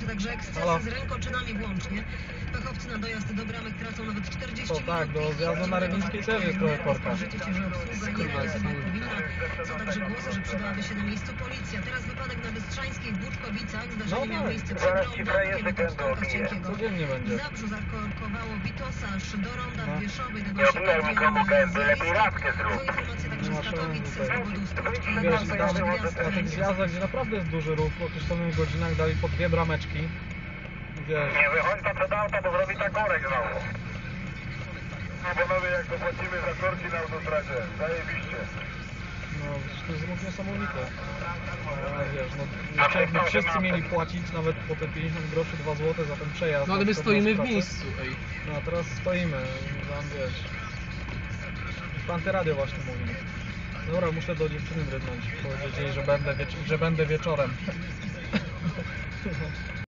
także ekscesy z rękoczynami włącznie. Fachowcy na dojazd do bramek tracą nawet 40 minut. Tak, do zjazdu na Rybnickiej też jest trochę korka. Życie się, że obsługa nie realizuje jak powinna. Są także głosy, że przydałaby się na miejscu policja. Teraz wypadek na Bystrzańskiej w Buczkowicach. Zdarzenie miało miejsce przed rondą pod Cienkiego. Codziennie będzie. W Zabrzu zakorkowało Witosa aż do ronda w Bieszowej. Tego Nie się obiłem nikomu gęby, lepiej radkę zrób. są informacje także z Katowic, z powodu usterki. Wiesz, na tych zjazdach, gdzie naprawdę jest duży ruch, w określonych godzinach dali po 2 brameczki. Wiesz. Nie wychodź tam przed auta, bo zrobi tak korek znowu. No panowie, jak dopłacimy za korki na autostradzie, zajebiście. No, to jest ruch niesamowity. Wiesz, no wszyscy mieli płacić nawet po te 50 groszy, 2 zł za ten przejazd. No ale my stoimy w miejscu, ej. No a teraz stoimy, tam wiesz. Antyradio właśnie mówi. Dobra, muszę do dziewczyny drgnąć, powiedzieć jej, że będę wieczorem.